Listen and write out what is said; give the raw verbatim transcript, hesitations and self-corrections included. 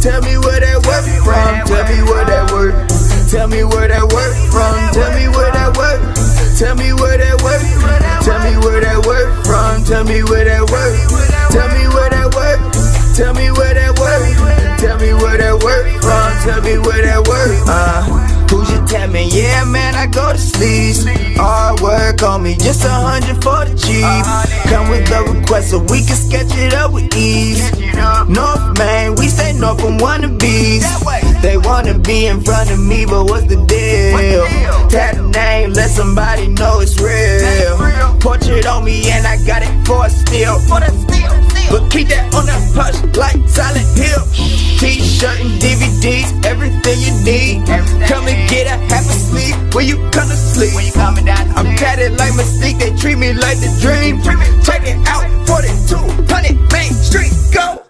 Tell me where that work from. Tell me where that work. Tell me where that work from. Tell me where that work. Tell me where that work. Tell me where that work from. Tell me where that work. Tell me where that work. Tell me where that work. Tell me where that work from. Tell me where that work. Uh, who's your tell me? Yeah, man, I go to sleep. Hard work on me, just a hundred for the cheap. Come with a request so we can sketch it up with ease. North, man, we stay north from wannabes. They wanna be in front of me, but what's the deal? Tag the name, let somebody know it's real. Portrait on me and I got it for a steal. But keep that on that push like Silent Hill. T-shirt and D V Ds, everything you need. Come and get a half asleep when you come to sleep. I'm tatted like Mystique, they treat me like the dream. Check it out, forty-two hundred Main Street, go.